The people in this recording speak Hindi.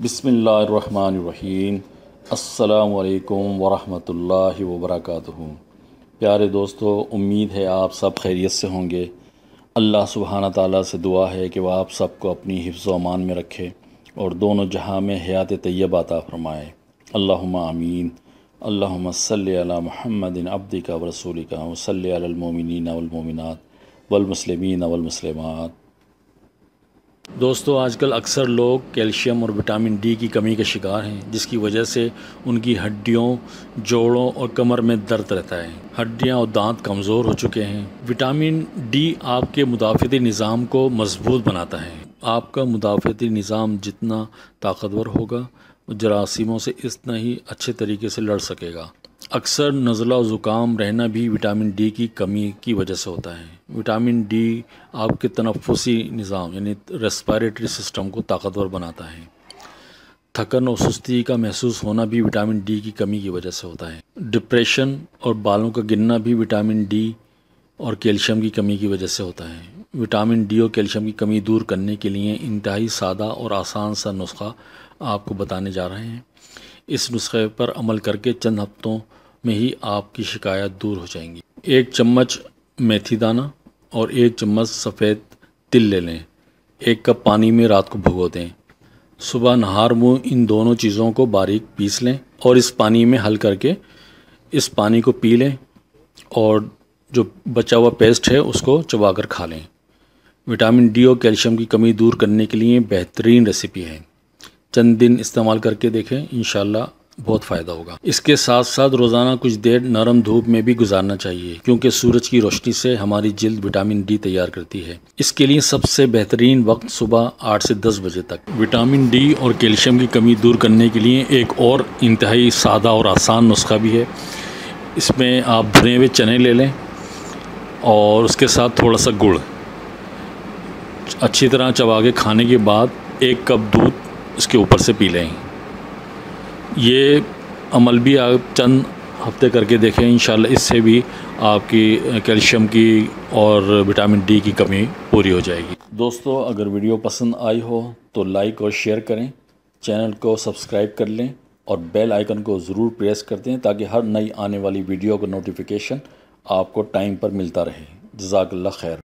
बिस्मिल्लाहिर्रहमानिर्रहीम। अस्सलामु अलैकुम वरहमतुल्लाहि वबरकातुहू। प्यारे दोस्तों, उम्मीद है आप सब खैरियत से होंगे। अल्लाह सुब्हाना ताला से दुआ है कि वह आप सबको अपनी हिफ्ज़ व अमान में रखे और दोनों जहां में हयात तय्यबा अता फ़रमाए। अल्लाहुम्मा आमीन। अल्लाहुम्मा सल्लि अला मुहम्मदिन अब्दिका व रसूलिका व सल्लि अलल मोमिनीना वल मोमिनात वल मुस्लिमीना वल मुस्लिमात। दोस्तों, आजकल अक्सर लोग कैल्शियम और विटामिन डी की कमी का शिकार हैं, जिसकी वजह से उनकी हड्डियों, जोड़ों और कमर में दर्द रहता है। हड्डियां और दांत कमज़ोर हो चुके हैं। विटामिन डी आपके मुदाफ़ती निज़ाम को मजबूत बनाता है। आपका मुदाफ़ती निज़ाम जितना ताकतवर होगा, जरासीमों से इतना ही अच्छे तरीके से लड़ सकेगा। अक्सर नज़ला और ज़ुकाम रहना भी विटामिन डी की कमी की वजह से होता है। विटामिन डी आपके तनफ़ुसी निज़ाम यानी रेस्पिरेटरी सिस्टम को ताकतवर बनाता है। थकन और सुस्ती का महसूस होना भी विटामिन डी की कमी की वजह से होता है। डिप्रेशन और बालों का गिरना भी विटामिन डी और कैल्शियम की कमी की वजह से होता है। विटामिन डी और कैल्शियम की कमी दूर करने के लिए इंतहाई सादा और आसान सा नुस्खा आपको बताने जा रहे हैं। इस नुस्खे पर अमल करके चंद हफ्तों में ही आपकी शिकायत दूर हो जाएंगी। 1 चम्मच मेथी दाना और 1 चम्मच सफ़ेद तिल ले लें। 1 कप पानी में रात को भिगो दें। सुबह नहार मुँह इन दोनों चीज़ों को बारीक पीस लें और इस पानी में हल करके इस पानी को पी लें और जो बचा हुआ पेस्ट है उसको चबाकर खा लें। विटामिन डी और कैल्शियम की कमी दूर करने के लिए बेहतरीन रेसिपी है। चंद दिन इस्तेमाल करके देखें, इंशाल्लाह बहुत फ़ायदा होगा। इसके साथ साथ रोज़ाना कुछ देर नरम धूप में भी गुजारना चाहिए, क्योंकि सूरज की रोशनी से हमारी जिल्द विटामिन डी तैयार करती है। इसके लिए सबसे बेहतरीन वक्त सुबह 8 से 10 बजे तक। विटामिन डी और कैल्शियम की कमी दूर करने के लिए एक और इंतहाई सादा और आसान नुस्खा भी है। इसमें आप भुने हुए चने ले लें और उसके साथ थोड़ा सा गुड़ अच्छी तरह चबा के खाने के बाद 1 कप दूध इसके ऊपर से पी लें। ये अमल भी आप चंद हफ्ते करके देखें, इंशाल्लाह इससे भी आपकी कैल्शियम की और विटामिन डी की कमी पूरी हो जाएगी। दोस्तों, अगर वीडियो पसंद आई हो तो लाइक और शेयर करें, चैनल को सब्सक्राइब कर लें और बेल आइकन को ज़रूर प्रेस कर दें ताकि हर नई आने वाली वीडियो का नोटिफिकेशन आपको टाइम पर मिलता रहे। जज़ाकल्लाह खैर।